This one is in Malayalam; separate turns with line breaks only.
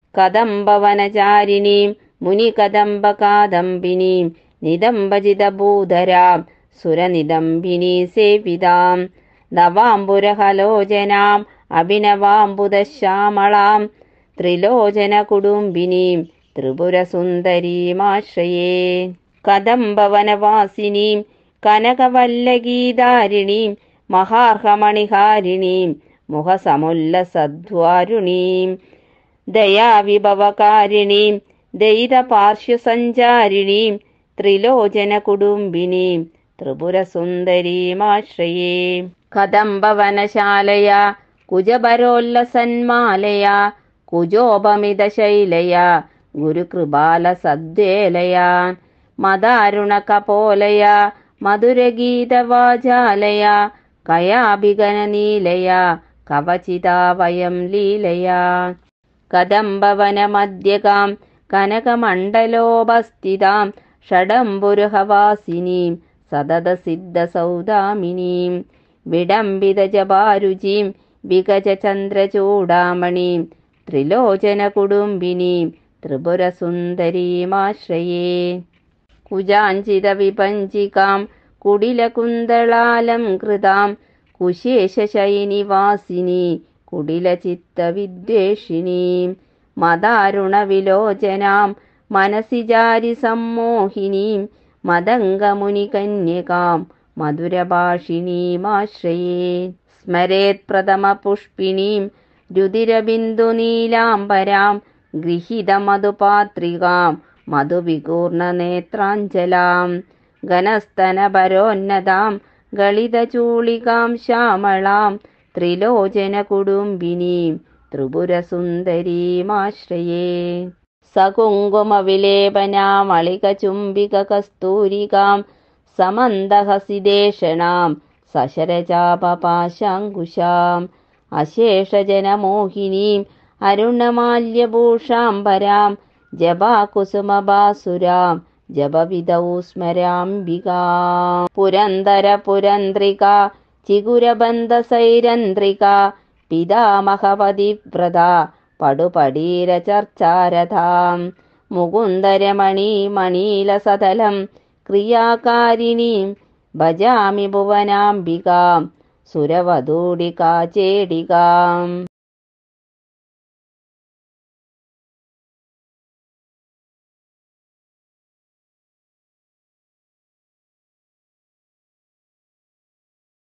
കദംബവനചാരിണീം മുനികദംബകാദംബിനീം നിദംബജിതഭൂധരാം സുരനിദംബിനീ സേവിതാം നവാംബുരഹലോചനാം അഭിനവാംബുദശ്യാമളാം ത്രിലോചനകുടുംബിനീം ത്രിപുരസുന്ദരീമാശ്രയേ കദംബവനവാസിനീം കനകവല്ലഗീധാരിണീം മഹാർഹമണിഹാരിണീം മുഖസമുല്ലസദ്വാരുണീം ദയാവിഭവകാരിണീം ദയിതപാർശ്വസഞ്ചാരിണീം ത്രിലോചനകുടുംബിനീം ത്രിപുരസുന്ദരീമാശ്രയേ കദംബവനശാലയാ കുജഭരോല്ലസന്മാലയാ കുജോപമിതശൈലയാ ഗുരുകൃപാലസദ്വേലയാ മദാരുണകപോലയാ മധുരഗീതവാചാലയാ കയാഭിഗനനീലയാ കവചിതാവയം ലീലയാ കദംബവനമധ്യകാം കനകമണ്ഡലോപസ്ഥിതാം ഷഡംബുരുഹവാസിനീം സതതസിദ്ധസൗദാമിനീം വിഡംബിതജപാരുചീം വിഗജചന്ദ്രചൂഡാമണീം ത്രിലോചനകുടുംബിനീം ത്രിപുരസുന്ദരീമാശ്രയേ കുജാഞ്ചിതവിപഞ്ചികാം കുടിലകുന്തളാലംകൃതാം കുശേഷശയനിവാസിനീ കുടിലചിത്തവിദ്വേഷിണീം മദാരുണവിലോചനാം മനസിജാരി സമ്മോഹിനീം മദംഗമുനികന്യകാം മധുരഭാഷിണീമാശ്രയേ സ്മരേത് പ്രഥമപുഷ്പിണീം രുതിരബിന്ദുനീലാംബരാം ഗൃഹീതമധുപാത്രികാം മധുവികൂർണനേത്രാഞ്ജലാം ഘനസ്തനഭരോന്നതാം ഗളിതചൂളികാം ശ്യാമളാം ത്രിലോചനകുടുംബിനീം ത്രിപുരസുന്ദരീമാശ്രയേ സകുങ്കുമവിലേപനാമളികചുംബികകസ്തൂരികാം സമന്ദഹസിദേശണാം സശരചാപപാശാങ്കുശാം അശേഷജനമോഹിനീം അരുണമാല്യഭൂഷാംബരാം ജപാകുസുമഭാസുരാം ജപവിധൗ സ്മരാംബികാം പുരന്ദരപുരന്ദ്രിക ചിഗുരബന്ധസൈരന്ത്രിക പിതാമഹപതിവ്രത പടുപടീരചർച്ചാരഥാം മുകുന്ദരമണീമണീലസതലം ക്രിയാകാരിണീം ഭജാമി ഭുവനാംബികാം സുരവധൂടികാചേടികാം